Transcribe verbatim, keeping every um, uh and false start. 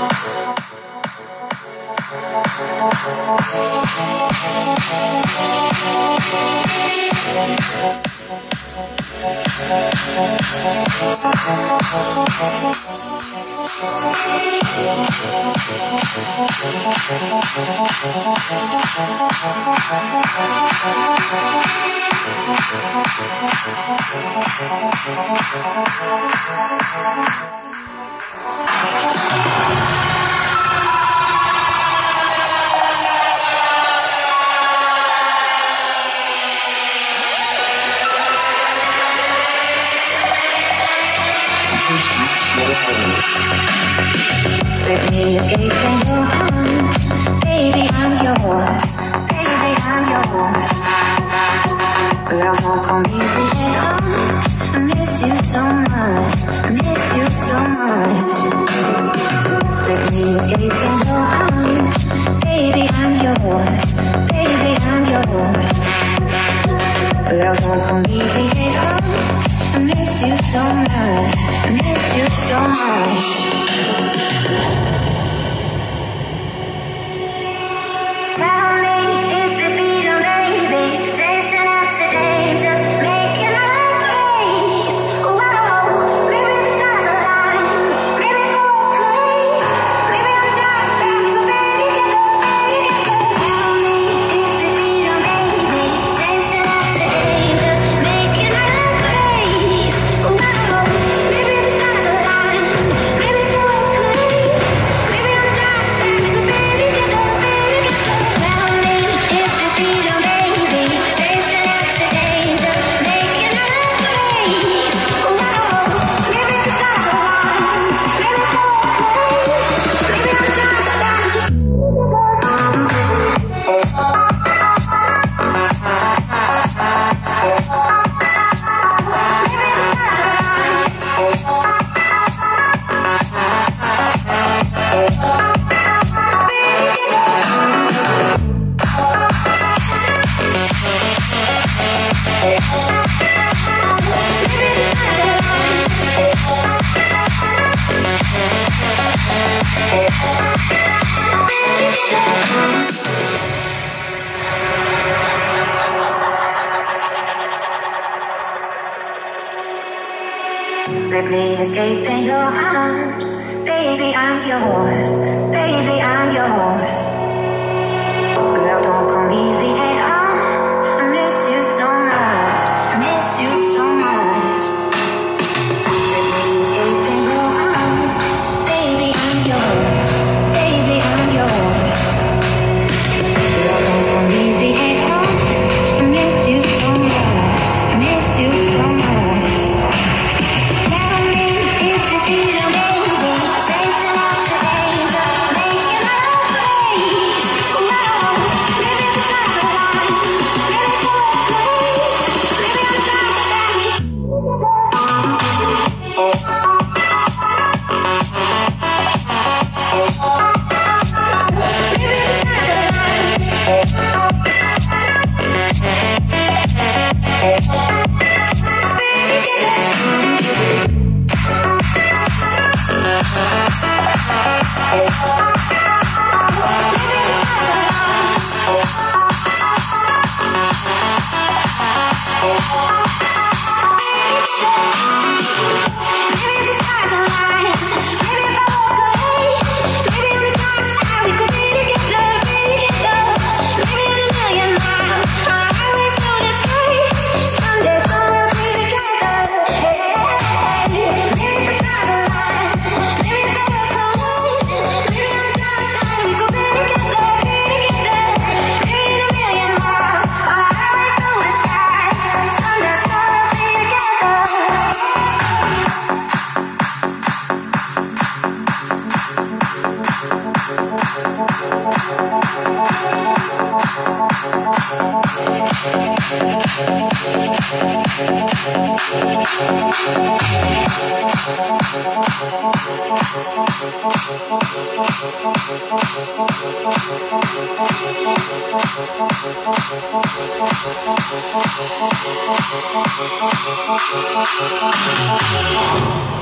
With me escaping your arms, baby I'm yours, baby I'm yours. Love won't come easy at all. I miss you so much, I miss you so much. With me escaping your arms, baby I'm yours, baby I'm yours. Love won't come easy at all. I miss you so much, I miss you so much. Tell me, is this freedom, baby? Chasing after danger, making a race. Whoa, maybe the stars align, maybe if we're both clean, maybe on the dark side we could be together, be together. Tell me, is this freedom, baby? Chasing after danger, making a race. Whoa, maybe the stars align, maybe if we're both clean, maybe on the dark side we could be together, be together. Tell me, is this freedom, baby? Chasing after danger, making a race. Whoa, maybe the stars align, maybe if we're both clean, maybe on the dark side. Let me escape in your arms, baby I'm yours, baby I'm yours. Love don't come easy at all. I miss you so much, I miss you so much. Let me escape in your arms, baby I'm yours, baby I'm yours. Love don't come easy at all. I miss you so much, I miss you so much. We'll be right back.